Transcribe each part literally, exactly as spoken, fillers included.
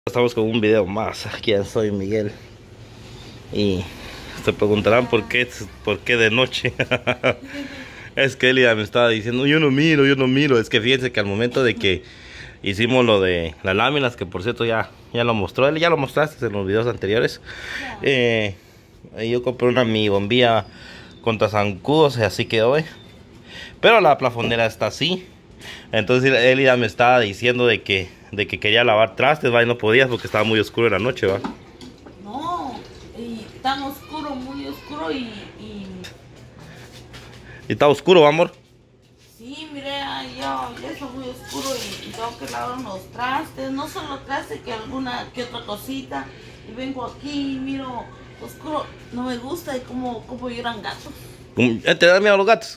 Estamos con un video más. ¿Quién soy? Miguel. Y se preguntarán por qué, por qué de noche. Es que Elida me estaba diciendo, yo no miro, yo no miro. Es que fíjense que al momento de que hicimos lo de las láminas, que por cierto ya, ya lo mostró, él ya lo mostraste en los videos anteriores. Eh, yo compré una mi bombilla contra zancudos y así quedó, ¿eh? Pero la plafonera está así. Entonces Elida me estaba diciendo de que, de que quería lavar trastes, ¿va? Y no podías porque estaba muy oscuro en la noche, ¿va? No, y tan oscuro, muy oscuro y... ¿Y, ¿Y está oscuro, amor? Sí, mire, ya, ya está muy oscuro y, y tengo que lavar unos trastes, no solo trastes, que alguna que otra cosita. Y vengo aquí y miro oscuro, no me gusta y como, como lloran gatos. ¿Te da miedo a los gatos?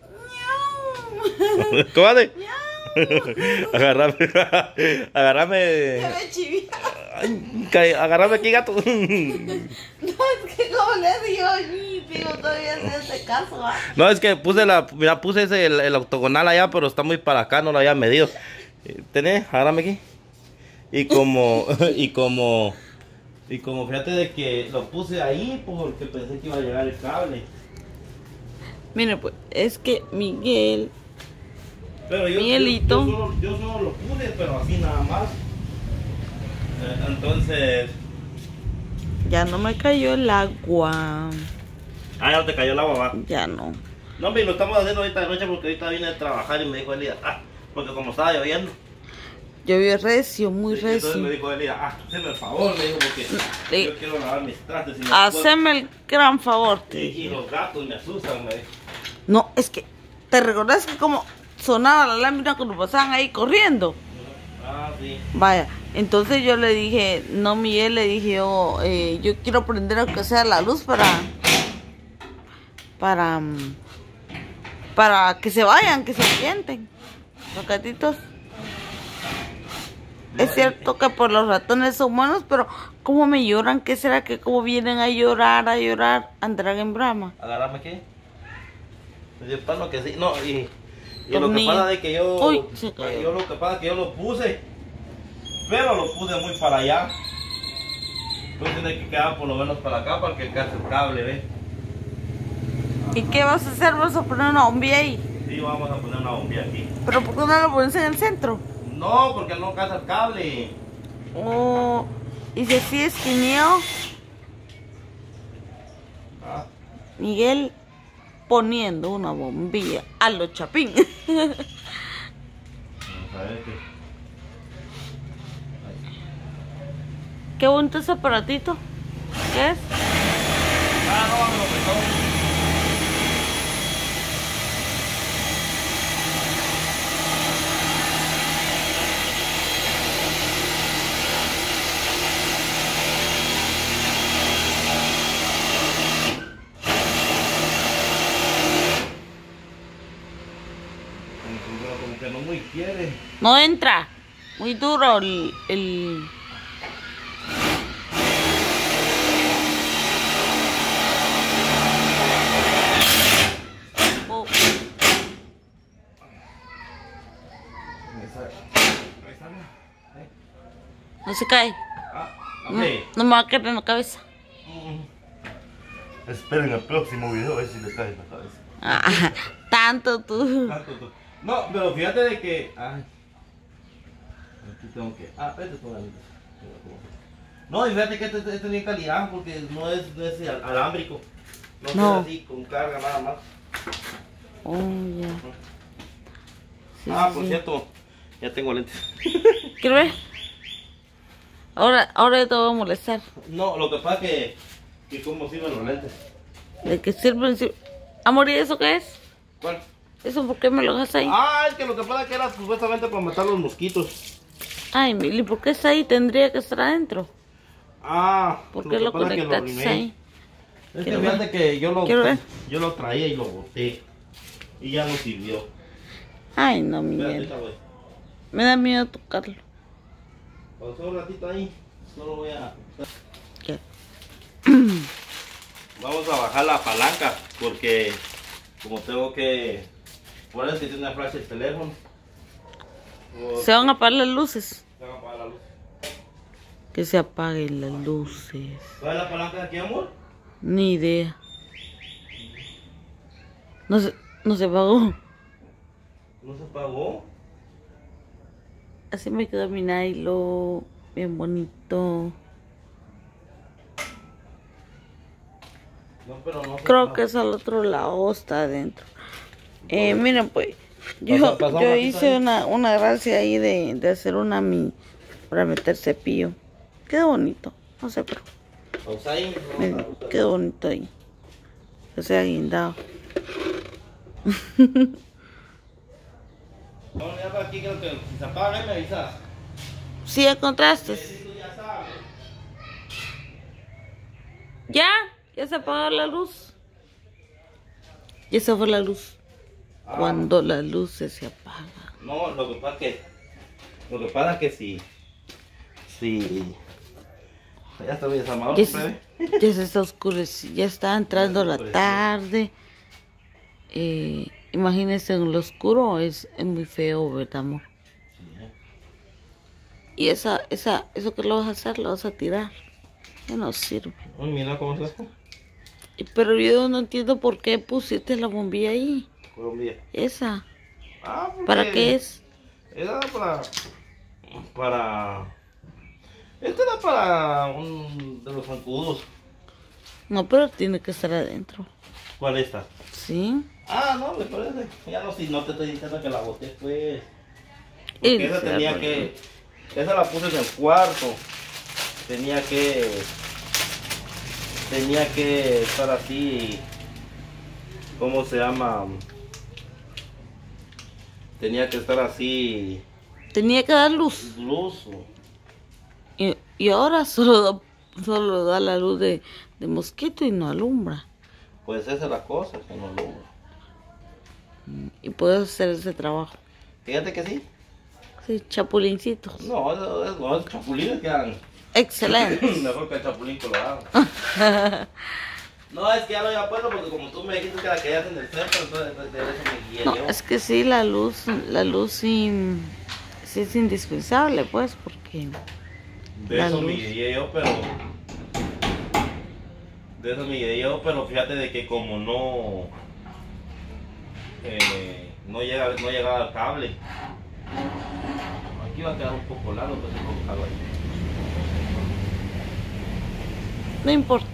Cobarde. Agarrame, agarrame. Ya me chiví. Ay, agarrame aquí, gato. No, es que como le digo, digo, todavía se hace caso, ¿va? No, es que puse la, mira, puse ese, el, el octogonal allá, pero está muy para acá, no lo había medido. Tenés, agárrame aquí. Y como, y como, y como fíjate de que lo puse ahí porque pensé que iba a llegar el cable. Mire, pues, es que Miguel, Pero yo, Miguelito, yo, yo, solo, yo solo lo puse, pero así nada más. Eh, entonces... ya no me cayó el agua. Ah, ya no te cayó el agua, va. Ya no. No, hombre, lo estamos haciendo ahorita de noche porque ahorita vine a trabajar y me dijo Elida, ah, porque como estaba lloviendo. Llovió recio, muy Sí, recio. entonces me dijo Elida, ah, hazme el favor, me dijo, porque sí. Yo quiero lavar mis trastes. Y me Haceme el gran favor. Y, y los gatos me asustan, me dijo. No, es que, ¿te recordás que como sonaba la lámina cuando pasaban ahí corriendo? Ah, sí. Vaya, entonces yo le dije, no, Miguel, le dije yo, eh, yo quiero prender aunque sea la luz para, para, para que se vayan, que se sienten los gatitos. No, es cierto que por los ratones son buenos, pero ¿cómo me lloran? ¿Qué será que como vienen a llorar, a llorar? Andarán en brama. Agárrame aquí. Yo pasa que sí, no, y, y lo que pasa es que yo, Uy, se cayó. yo lo que pasa es que yo lo puse, pero lo puse muy para allá. Entonces tiene que quedar por lo menos para acá para que alcance el cable, ¿ves? ¿Y qué vas a hacer? ¿Vas a poner una bombilla ahí? Sí, vamos a poner una bombilla aquí. ¿Pero por qué no lo pones en el centro? No, porque no alcanza el cable. Oh, ¿y si así esquineo? Ah. Miguel poniendo una bombilla a los chapín. Vamos a ver qué. Qué bonito ese aparatito. ¿Qué es? Ah, no, me lo prestó. Como que no muy quiere. No entra. Muy duro el... el... Oh. No se cae. Ah, No, okay. no me va a caer en la cabeza. Mm. Esperen el próximo video a ver si le cae en la cabeza. Ah, tanto tú. Tanto tú. No, pero fíjate de que... Ay, aquí tengo que... Ah, este por ahí. No, y fíjate que este, este es bien calidad porque no es, no es al- alámbrico. No, No. es así con carga nada más. Oh, ya. Sí, Ah, sí, por sí. cierto, ya tengo lentes. ¿Quieres ver? Ahora, ahora ya te voy a molestar. No, lo que pasa que... que cómo sirven los lentes. ¿De qué sirven? Sir- Amor, ¿y eso qué es? ¿Cuál? ¿Eso por qué me lo dejas ahí? Ah, es que lo que pasa que era supuestamente para matar los mosquitos. Ay, Mili, ¿por qué está ahí? Tendría que estar adentro. Ah, ¿Por qué que lo pasa es que conectaste arrimé. ahí? Es que Quiero fíjate ver. que yo lo, Quiero ver. yo lo traía y lo boté. Y ya no sirvió. Ay, no, Espérate, Miguel. ahorita voy. Me da miedo tocarlo. Pasó un ratito ahí. Solo voy a... ¿Qué? Vamos a bajar la palanca porque como tengo que... Por eso que tiene flash el teléfono. Se van a apagar las luces. Se van a apagar la luz. que se apaguen las luces. ¿Cuál es la palanca de aquí, amor? Ni idea. No se, no se apagó. ¿No se apagó? Así me quedó mi Nailo. Bien bonito. No, pero no se Creo apagó. que es al otro lado, está adentro. Eh, miren pues, yo, Pasa- pasa un yo ratito hice ahí. una, una gracia ahí de, de hacer una mi para meter cepillo. Quedó bonito, no sé, pero Pausa ahí. miren, quedó bonito ahí. Que sea guindado. No, ya para aquí creo que si se apaga, me avisas. ¿Sí encontraste? Sí, tú ya sabes. ¿Ya? ¿Ya se apagó la luz? Ya se fue la luz. Ah. Cuando la luz se apaga. No, lo que pasa es que, lo que pasa es que si, si, ya está bien desarmado, Ya ¿sabes? se, ya se está oscureciendo, ya está entrando la tarde. Eh, imagínense en lo oscuro, es, es muy feo, ¿verdad, amor? Y esa, esa, eso que lo vas a hacer, lo vas a tirar. Ya no sirve. Uy, mira cómo se hace. Y- Pero yo no entiendo por qué pusiste la bombilla ahí. Colombia. Esa. Ah, porque ¿Para qué es? Era para, para, este era para un de los zancudos. No, pero tiene que estar adentro. ¿Cuál esta? ¿Sí? Ah, no, me parece. Ya no, si no te estoy diciendo que la boté, pues. Y Porque esa se tenía arruinó. que, esa la puse en el cuarto. Tenía que, tenía que estar así, ¿cómo se llama? Tenía que estar así, Tenía que dar luz. luz. Y, y ahora solo da, solo da la luz de, de mosquito y no alumbra. Pues esa es la cosa, que no lo. Y puedes hacer ese trabajo. Fíjate que sí. Sí, chapulincitos. No, eso- eso- los chapulines quedan Excelente. mejor que el chapulín colorado. No, es que ya lo había puesto porque como tú me dijiste que la querías en el centro, entonces de de eso me guié No, yo. es que sí, la luz, la luz sí, sí es indispensable, pues, porque De la eso me luz. guié yo, pero... De eso me guié yo, pero fíjate de que como no... Eh, no, llega, no llegaba el cable. Aquí va a quedar un poco largo, pero tengo que dejarlo ahí. no importa.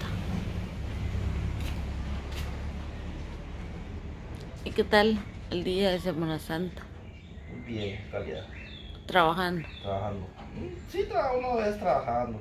¿Y qué tal el día de Semana Santa? Bien, calidad. Trabajando. Trabajando. Sí, tra uno es trabajando.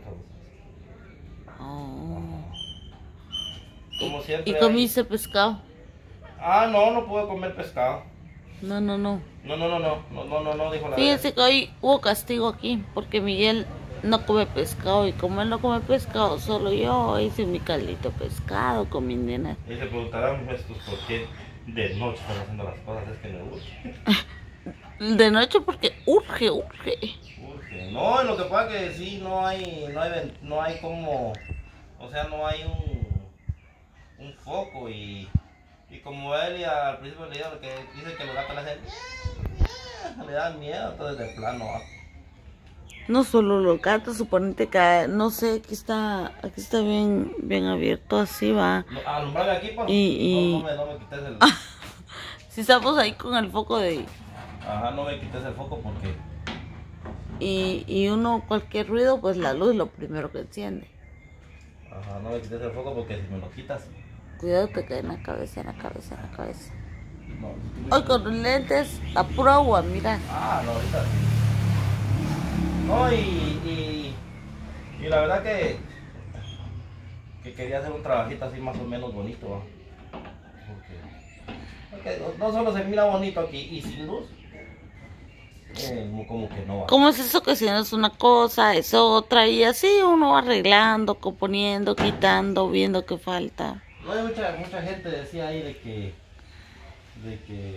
Oh. Como ¿Y, siempre y hay- comiste pescado? Ah, no, no pude comer pescado. No, no, no. No, no, no, no, no, no, no, no, dijo la Fíjense que hoy hubo castigo aquí, porque Miguel no come pescado, y como él no come pescado, solo yo hice mi caldito de pescado con mi nena. Y se preguntarán estos por qué de noche están haciendo las cosas, es que me urge. De noche porque urge, urge. Urge. No, lo que pasa que sí, no hay, no hay, ven- no hay como, o sea, no hay un, un foco y, y como él y al principio le dijo que dice que los gatos le hacen, le dan miedo, entonces de plano. ah. No solo los gatos, suponete que, no sé, aquí está, aquí está bien, bien abierto, así va. No, alumbrarme aquí, por Y- y- No, no me, no me quites el, Si estamos ahí con el foco de... ajá, no me quites el foco porque, Y, y uno, cualquier ruido, pues la luz es lo primero que enciende. ajá, no me quites el foco porque si me lo quitas, Cuidado, te cae en la cabeza, en la cabeza, en la cabeza. no. Hoy con los lentes, a pura agua, mira. Ah, no, ahorita sí. No, y, y, y la verdad que, que quería hacer un trabajito así más o menos bonito, ¿va? Porque, porque no, no solo se mira bonito aquí y sin luz, eh, como que no va. ¿Cómo es eso que si no es una cosa, es otra? Y así uno va arreglando, componiendo, quitando, viendo qué falta. No hay mucha, mucha gente decía ahí de que, de que,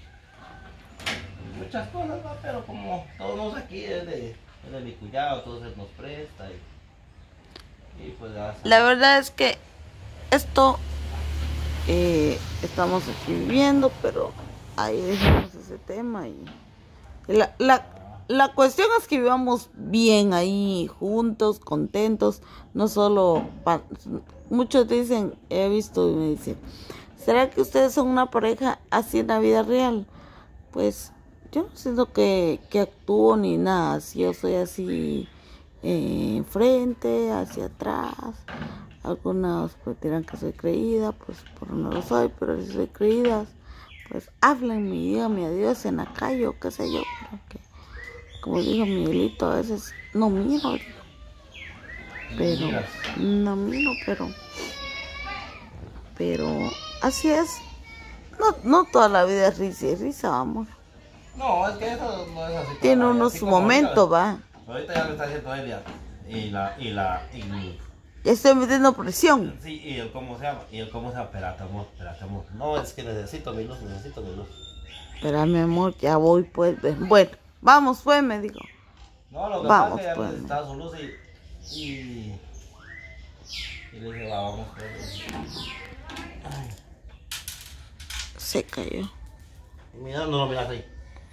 muchas cosas, ¿va? Pero como todos aquí es de, es de mi cuñado, entonces nos presta y, y pues ya La verdad es que esto eh, estamos aquí viviendo, pero ahí dejamos ese tema y y la, la, la cuestión es que vivamos bien ahí, juntos, contentos, no solo... Pa, muchos dicen, he visto y me dicen, ¿será que ustedes son una pareja así en la vida real? Pues yo no siento que, que actúo ni nada, si yo soy así eh, enfrente, hacia atrás. Algunos pues dirán que soy creída, pues por no lo soy, pero si soy creída, pues háblenme, díganme adiós en la calle o qué sé yo, porque como dijo Miguelito, a veces no miro, pero no miro, pero pero así es. No, no toda la vida es risa y risa, vamos. No, es que eso no es así. Tiene unos momentos, va. Ahorita ya lo está haciendo Elia. Y la, y la, y... Ya estoy metiendo presión. Sí, y el cómo se llama, y el cómo se llama, espérate amor, espérate amor. No, es que necesito mi luz, necesito mi luz. Espera, mi amor, ya voy pues. Bueno, vamos pues, me dijo. No, lo que vamos, pasa es que ya pues. necesitaba su luz y... Y, y le dije, va, vamos pues. Ay. Se cayó. Mira, no lo miras ahí.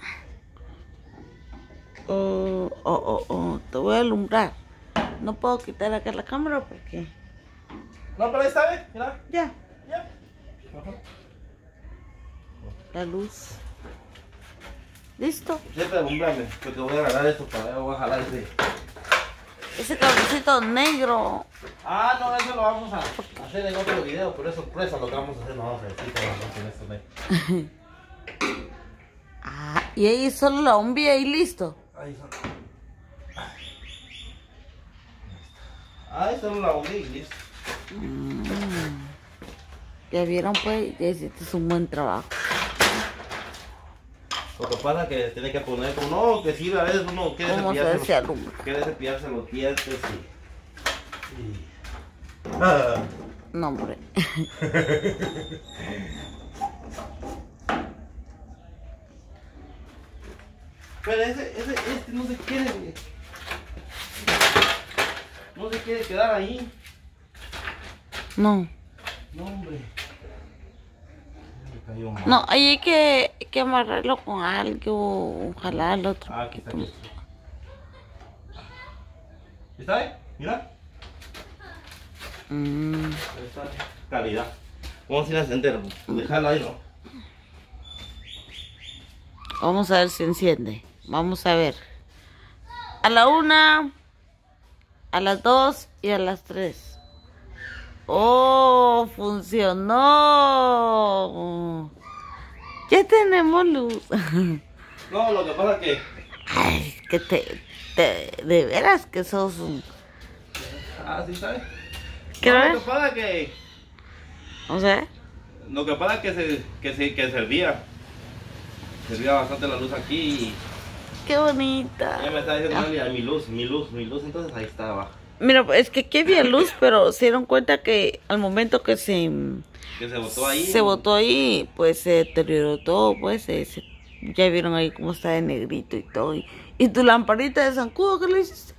Oh, oh, oh, oh, te voy a alumbrar. No puedo quitar acá la cámara porque... No, pero ahí está, ¿ves? Mira. Ya. Ya. Ajá. La luz. ¿Listo? Siempre alumbrame, porque voy a agarrar esto para voy a jalar ese. Ese cablecito negro. Ah, no, eso lo vamos a hacer en otro video, pero es sorpresa lo que vamos a hacer. No vamos a decir con esto, ¿no? Ah, y ahí solo la bombilla y listo. Ahí solo. Ahí solo la bombilla y listo. Mm. Ya vieron pues, ya hiciste un buen trabajo. Lo que pasa es que tiene que poner como no, que sí, a veces uno quiere ¿Cómo se cepillarse, se los, alumbra? quiere cepillarse los dientes y... y... Ah. No, hombre. Pero ese, ese, este no se quiere... No se quiere quedar ahí. No. No, hombre. Me cayó mal. No, ahí hay que, hay que amarrarlo con algo, jalarlo otro Ah, aquí está, poquito. aquí está. ¿Está ahí? Mira. Mm. Ahí está. Calidad. Vamos a ir a encender. Dejarla ahí, ¿no? Vamos a ver si enciende. Vamos a ver. A la una, a las dos y a las tres. ¡Oh! ¡Funcionó! Ya tenemos luz. No, lo que pasa es que... Ay, que te, te... De veras que sos un... Ah, ¿sí sabes? ¿Qué No, ves? lo que pasa es que... O sea... Lo que pasa es que, se, que, se, que servía. Servía bastante la luz aquí y... ¡Qué bonita! Ella me está diciendo, Elia, mi luz, mi luz, mi luz. Entonces ahí estaba. Mira, es que aquí había luz, pero se dieron cuenta que al momento que se... Que se botó ahí. Se botó ahí, pues se deterioró todo, pues se, se- ya vieron ahí cómo está de negrito y todo. Y, y tu lamparita de zancudo, ¿qué le hiciste?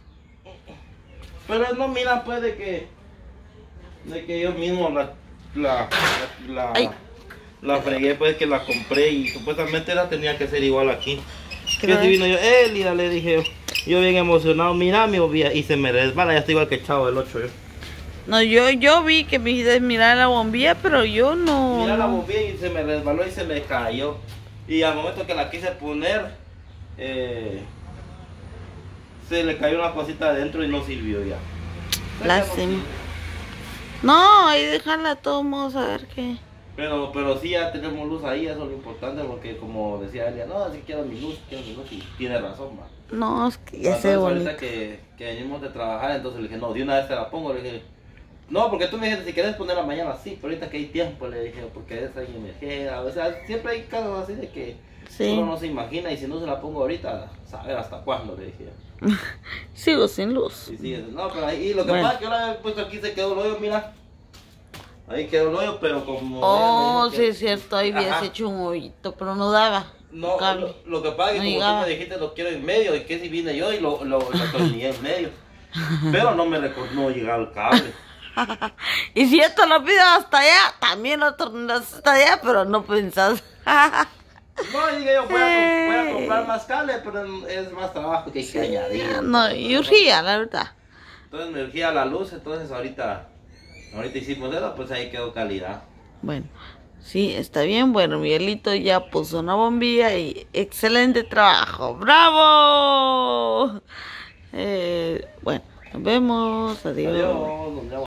Pero no, mira, pues de que... De que yo mismo la... La... La... Ay. La fregué, pues que la compré y supuestamente la tenía que ser igual aquí. ¿Qué Que si ves? vino yo, Elia, le dije, yo bien emocionado, mira mi bombilla, y se me resbala, ya estoy igual que el Chavo del ocho yo. No, yo, yo vi que me dijiste mirar la bombilla, pero yo no... Mira la no. bombilla y se me resbaló y se me cayó. Y al momento que la quise poner, eh, se le cayó una cosita adentro y no sirvió ya. Lástima. No, ahí dejarla todos modos a ver qué... Pero, pero sí ya tenemos luz ahí, eso es lo importante, porque como decía Elia, no, si quiero mi luz, quiero mi luz, y tiene razón, man. No, es que ya se Entonces, ve bonito. ahorita que, que venimos de trabajar, entonces le dije, no, de una vez te la pongo, le dije, no, porque tú me dijiste, si quieres ponerla mañana, sí, pero ahorita que hay tiempo, le dije, porque es alguien emergencia, o sea, siempre hay casos así de que Sí. uno no se imagina, y si no se la pongo ahorita, saber hasta cuándo, le dije. Sigo sin luz. Y sí, no, pero ahí, y lo que Bueno. pasa es que ahora he puesto aquí, se quedó el hoyo, mira, ahí quedó el hoyo, pero como... Oh, ella me sí dijo es cierto, ahí habías Ajá. hecho un hoyito, pero no daba. No, cable. lo, lo que pasa es No que como llegaba. tú me dijiste lo quiero en medio, y que si vine yo y lo, lo, lo atornillé en medio. Pero no me recordó no llegar el cable. Y si esto lo pido hasta allá, también lo tornas hasta allá, pero no pensás. No, dije yo, voy a, voy a comprar más cable, pero es más trabajo que hay que añadir. No, y urgía, la verdad. Entonces me urgía la luz, entonces ahorita, ahorita hicimos eso, pues ahí quedó calidad. Bueno, sí, está bien. Bueno, Miguelito ya puso una bombilla y excelente trabajo. ¡Bravo! Eh, bueno, nos vemos. Adiós. Adiós, nos vemos.